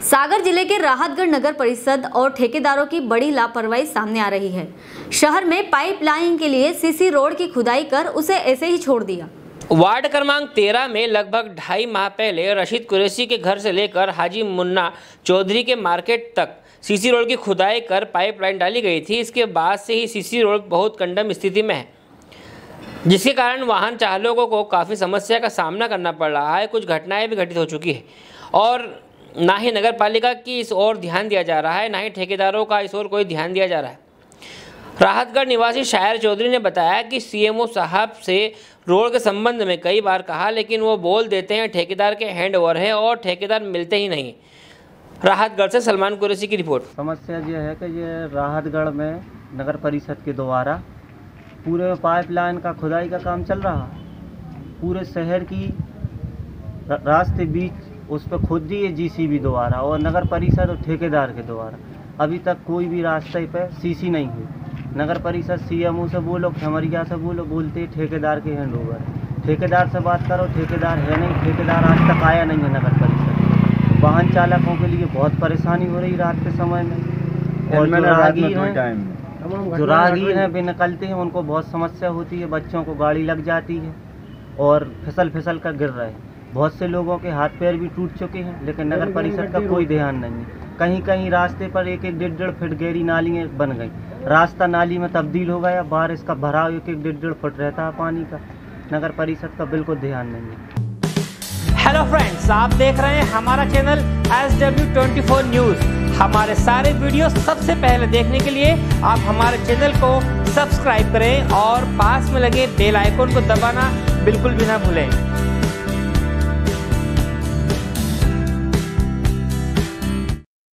सागर जिले के राहतगढ़ नगर परिषद और ठेकेदारों की बड़ी लापरवाही सामने आ रही है। शहर में पाइपलाइन के लिए सीसी रोड की खुदाई कर उसे ऐसे ही छोड़ दिया। वार्ड क्रमांक 13 में लगभग 2.5 माह पहले रशीद कुरैशी के घर से लेकर हाजी मुन्ना चौधरी के मार्केट तक सीसी रोड की खुदाई कर पाइपलाइन डाली गई थी। इसके बाद से ही सीसी रोड बहुत कंडम स्थिति में है, जिसके कारण वाहन चालकों को काफ़ी समस्या का सामना करना पड़ रहा है। कुछ घटनाएं भी घटित हो चुकी है और ना ही नगर पालिका की इस ओर ध्यान दिया जा रहा है, ना ही ठेकेदारों का इस ओर कोई ध्यान दिया जा रहा है। राहतगढ़ निवासी शायर चौधरी ने बताया कि सीएमओ साहब से रोड के संबंध में कई बार कहा, लेकिन वो बोल देते हैं ठेकेदार के हैंड ओवर है और ठेकेदार मिलते ही नहीं। राहतगढ़ से सलमान कुरैशी की रिपोर्ट। समस्या ये है कि ये राहतगढ़ में नगर परिषद के द्वारा पूरे पाइपलाइन का खुदाई का काम चल रहा है। पूरे शहर की रास्ते बीच उस पर खुद दी है जीसीबी द्वारा और नगर परिषद और ठेकेदार के द्वारा। अभी तक कोई भी रास्ते पे सीसी नहीं हुई। नगर परिषद सीएमओ से बोलो, खमरिया से बोलो, बोलते ठेकेदार के हैंड ओवर। ठेकेदार से बात करो, ठेकेदार है नहीं। ठेकेदार आज तक आया नहीं है नगर परिषद। वाहन चालकों के लिए बहुत परेशानी हो रही रात के समय में। और जो राहगीर हैं वे निकलते हैं, उनको बहुत समस्या होती है। बच्चों को गाड़ी लग जाती है और फिसल कर गिर रहे हैं। बहुत से लोगों के हाथ पैर भी टूट चुके हैं, लेकिन नगर परिषद का कोई ध्यान नहीं है। कहीं कहीं रास्ते पर 1-1, 1.5 फीट गहरी नालियाँ बन गई। रास्ता नाली में तब्दील हो गया। बारिश का भराव 1-1, 1.5 फुट रहता है पानी का। नगर परिषद का बिल्कुल ध्यान नहीं है। हेलो फ्रेंड्स, आप देख रहे हैं हमारा चैनल SW24 न्यूज़। हमारे सारे वीडियो सबसे पहले देखने के लिए आप हमारे चैनल को सब्सक्राइब करें और पास में लगे बेल आइकन को दबाना बिल्कुल भी ना भूलें।